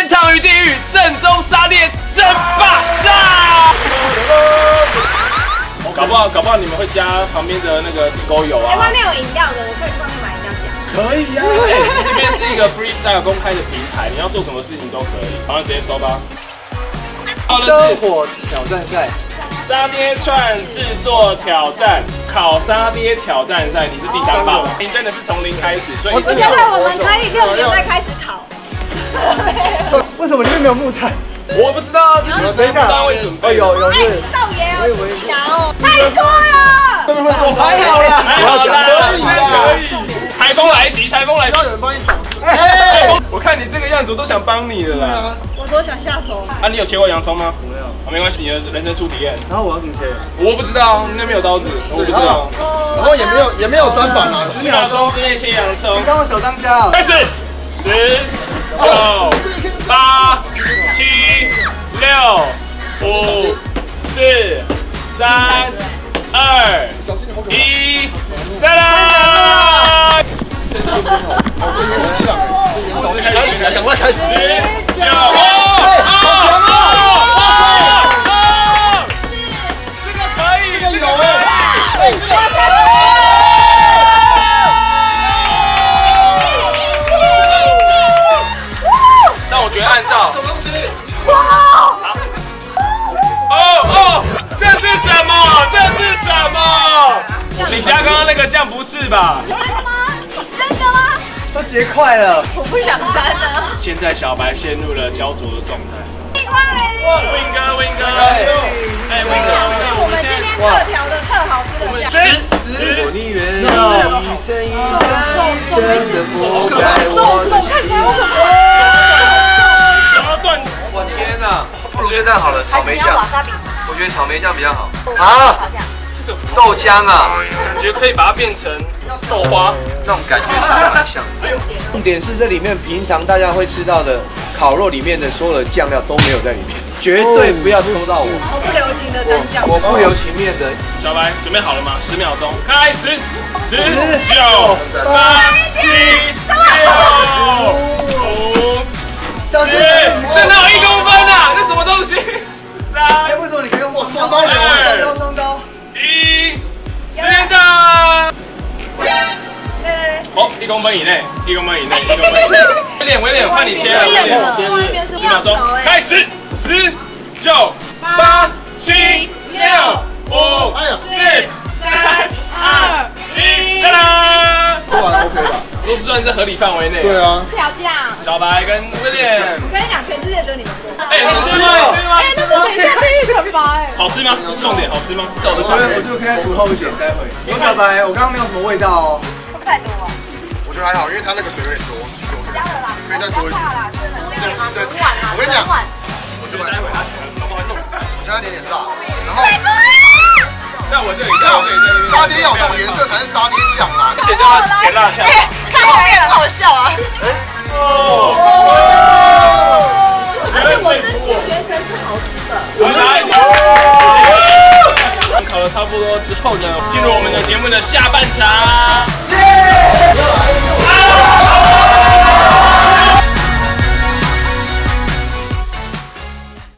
天堂与地狱，正宗沙爹争霸战。搞不好你们会加旁边的那个地沟油啊。 外面有饮料的，我可以去外面买饮料加。 可以呀、这边是一个 freestyle 公开的平台，你要做什么事情都可以。好，直接收吧。 生火挑战赛， 沙爹串制作挑战，烤沙爹挑战赛，你是第3棒，你真的是从零开始，所以我觉得我们可以6点再开始烤。 为什么里面没有木炭？ 我不知道，就是谁单位准备。 有是。 少爷哦，记得哦，太多了。 我还好啦， 可以。台风来袭，台风来袭，有人帮你挡。我看你这个样子，我都想帮你了啦。 我多想下手。 啊，你有切过洋葱吗？没有。没关系，你的人生初体验。 然后我要怎么切？ 我不知道，那边有刀子，我不知道。 然后也没有砧板啊 ，10秒钟之内切洋葱。 你当我小当家。 开始，10、9、8、7、6、5、4、3、2、1，再来！ 赶快开始！ 10、9、这个可以，这个有但我觉得按照什么东西？这是什么？这是什么？你家刚刚那个酱不是吧？ 真的吗？真的吗？ 都结块了， 我不想沾了。 现在小白陷入了焦灼的状态。Win 哥，哎 ，Win 哥， 我们今天特调的特好吃的酱。 我宁愿一生一生的覆盖我的看起来好可怕。 想要断。 我天哪！不如这样好了，草莓酱。我觉得草莓酱比较好。 啊？ 豆浆啊， 感觉可以把它变成豆花， 那种感觉是蛮像的。 重点是这里面平常大家会吃到的烤肉里面的所有的酱料都没有在里面，绝对不要抽到我。 我不留情的蘸酱。 我不留情面的。 小白准备好了吗？10秒钟，开始！10、9、8、7、6、5、4，这哪有1公分啊？这什么东西？3， 为什么你可以用双刀双刀 ？1，时间到！哦，1公分以内，1公分以内，1公分以内。威廉，看你切了，威廉，10秒钟，开始！10、9、8、7、6、5、4、3、2、1，哒啦！ 做完 OK 吧？ 都是算是合理范围内。 对啊。 调酱。 小白跟威廉， 我跟你讲，全世界只有你们做。 哎，好吃吗？好吃吗？ 哎，那是等一下地狱惩罚哎。 好吃吗？重点好吃吗？ 我觉得可以再涂厚一点，待会。小白，我刚刚没有什么味道哦。 会不会太多？ 我觉得还好，因为它那个水有点多。 加了啦， 可以再多一点。我跟你讲，我就把待会它搞不好弄死它，加点大，然后在我这里， 沙爹要这种颜色才是沙爹酱啊， 而且叫它甜辣酱。 看后面很好笑啊。而且我真心觉得是好吃的。 我来。烤了差不多之后呢，进入我们的节目的下半场。